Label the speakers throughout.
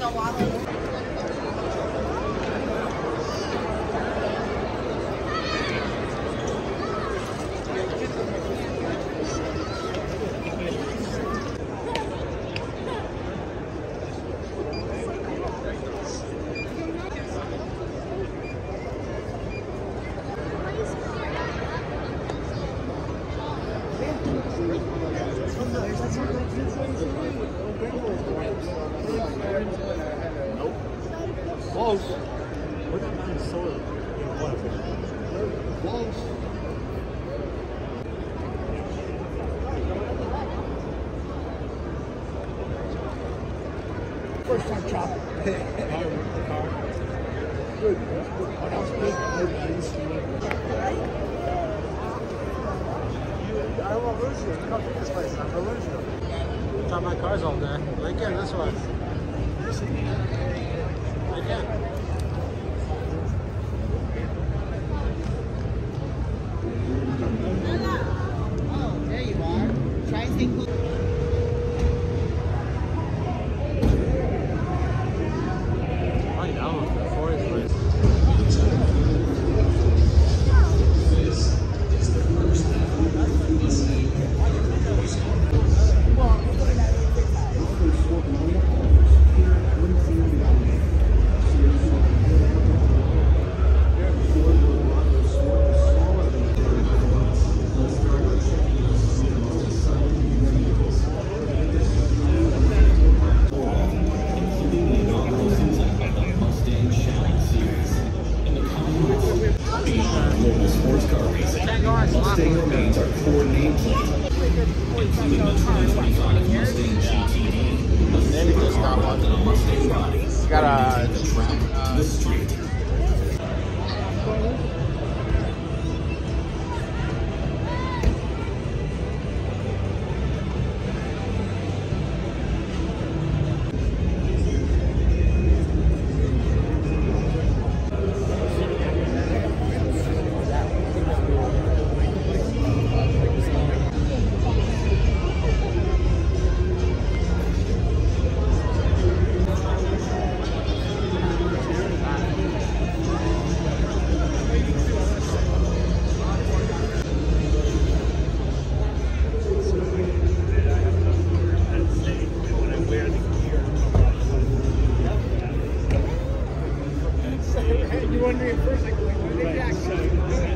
Speaker 1: Close. What about the soil? Close. First time chopping. Good. That was good. I don't want to lose you. Come to this place. I'm going to lose you. Chop my cars all day. Right here, this one. Right here.
Speaker 2: Oh, there you are. Try and stay cool.
Speaker 1: I know. The forest was.
Speaker 3: Mustang remains our core nameplate. Including the 2025 Mustang GTD.
Speaker 1: Maybe just got one.
Speaker 3: Mustang bodies.
Speaker 1: Got
Speaker 3: the track, the street.
Speaker 4: You wondering first, like, what did Jack say?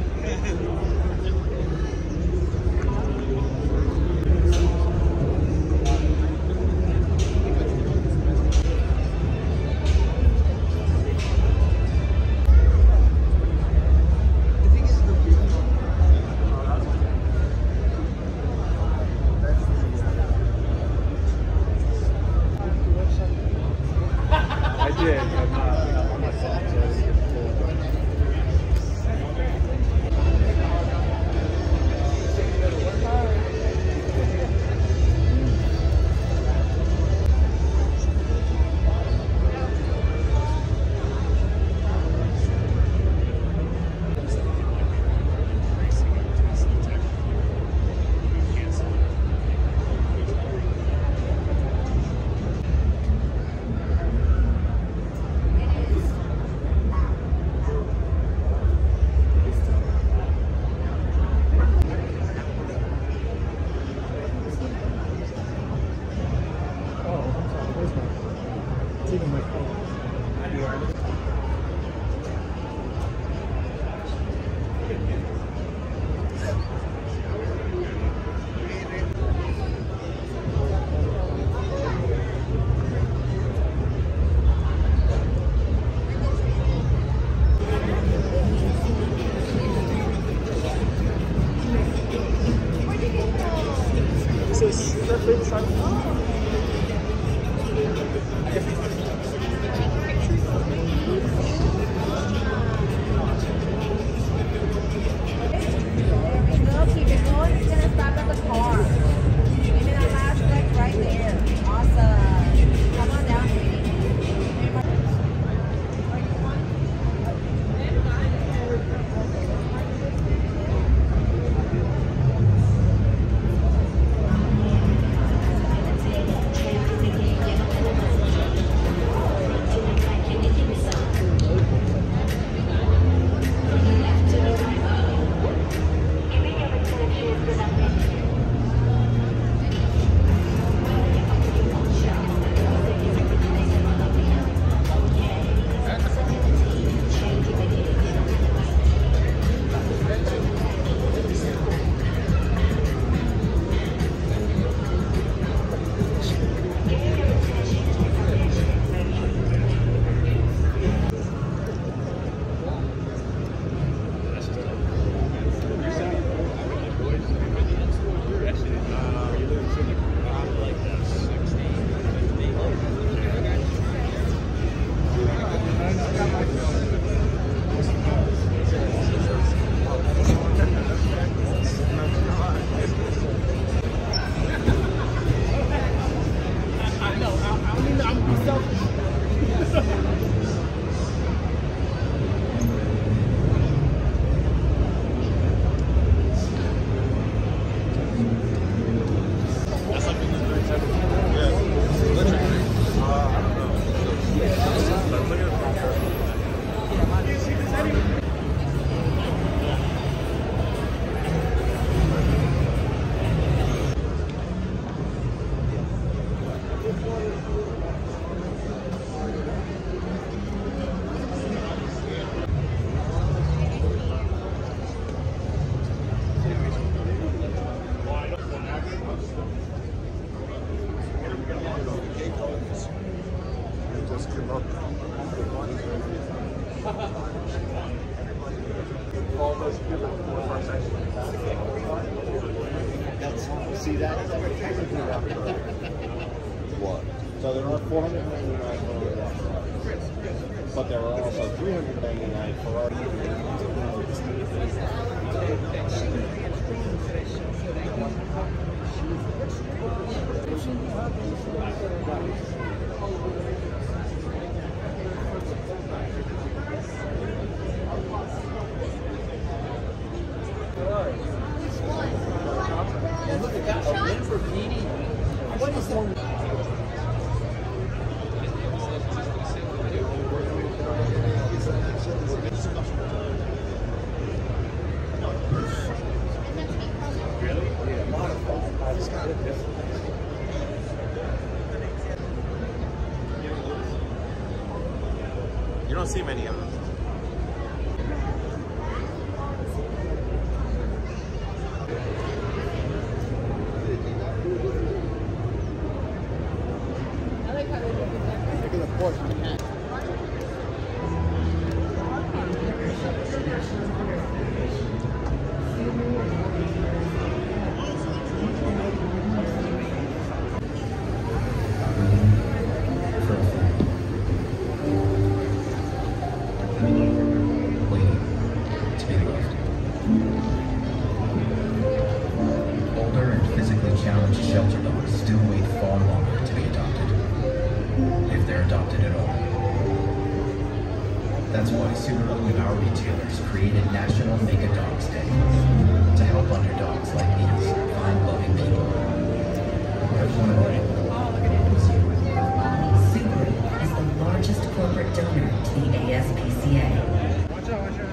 Speaker 1: I did. On my phone, so I skipped
Speaker 4: Is that big truck? I guess
Speaker 5: See that? What? So there are 499 for but there are also 399 for our
Speaker 2: What is that?
Speaker 1: You don't see many of them.
Speaker 3: Older and physically challenged shelter dogs still wait far longer to be adopted, if they're adopted at all. That's why Subaru and our retailers created National Mega Dogs Day to help underdogs like these find loving people. There's one of them.
Speaker 6: Subaru is the largest corporate donor to the ASPCA.
Speaker 4: Watch out, watch out.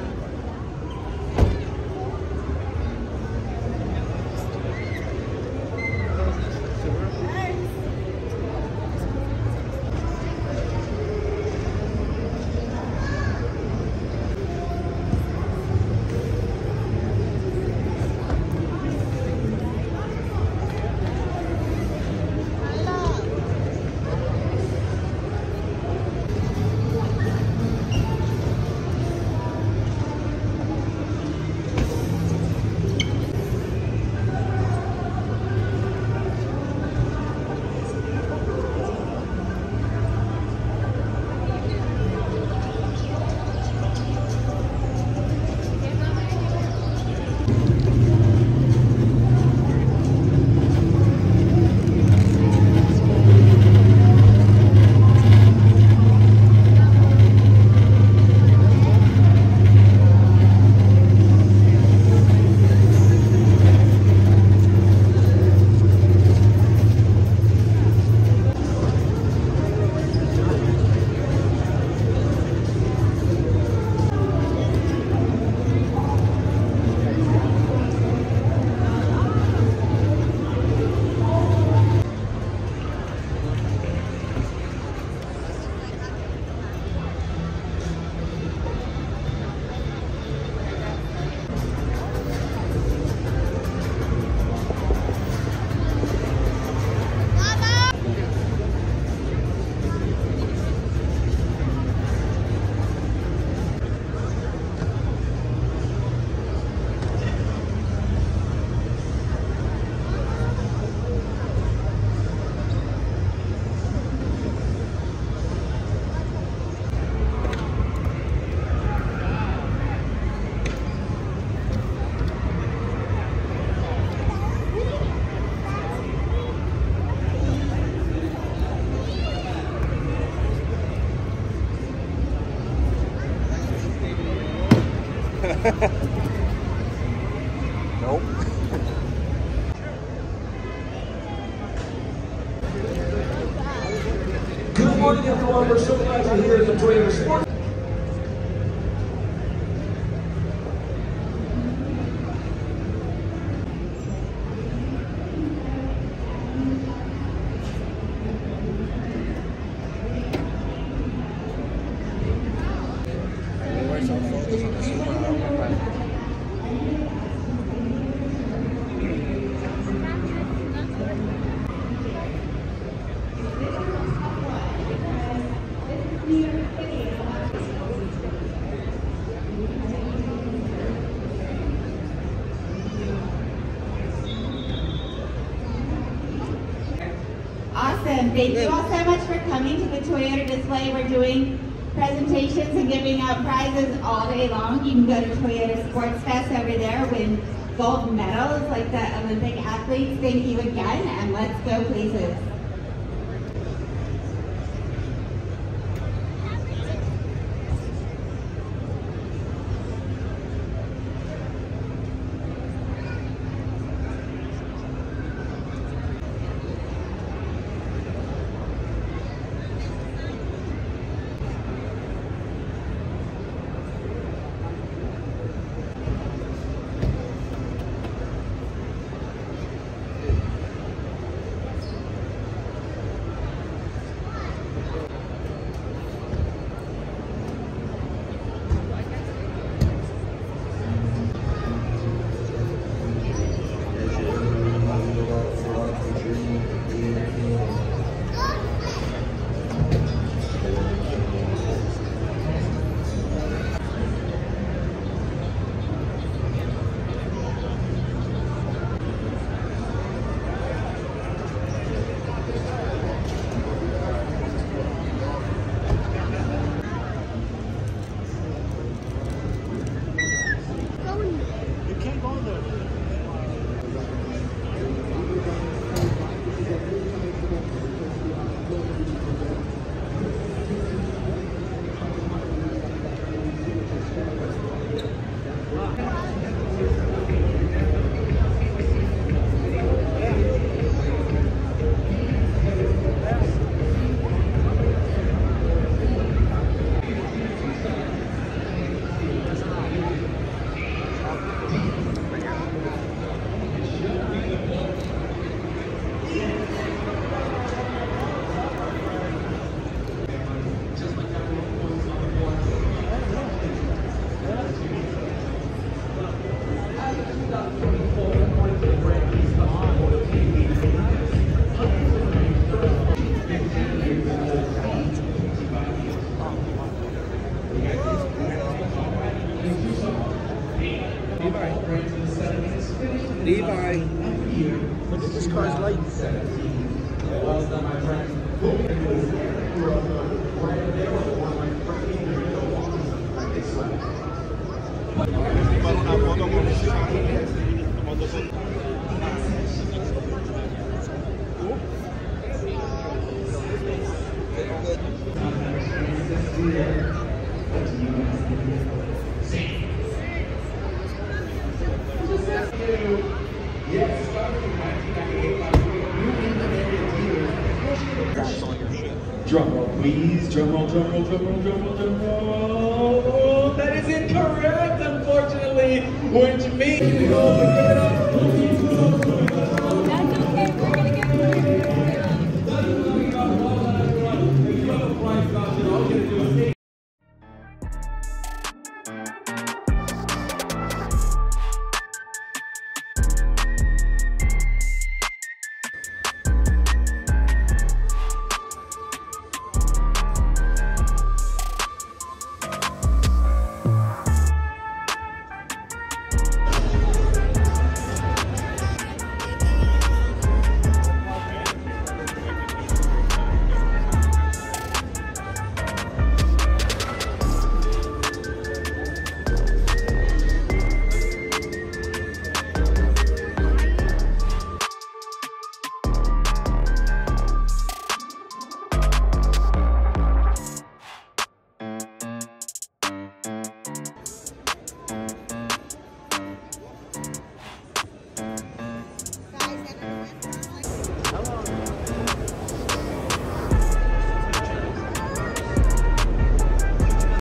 Speaker 1: Nope.
Speaker 7: Good morning, everyone. We're so glad you're here at the Toyota Sports.
Speaker 8: Awesome. Thank you all so much for coming to the Toyota display. We're doing presentations and giving out prizes all day long. You can go to Toyota Sports Fest over there, win gold medals like the Olympic athletes. Thank you again, and let's go places.
Speaker 1: Levi. Look at this car's lights.
Speaker 7: Drum roll, please. Drum roll, drum roll, drum roll, drum roll, drum roll. Oh, that is incorrect, unfortunately. Which means...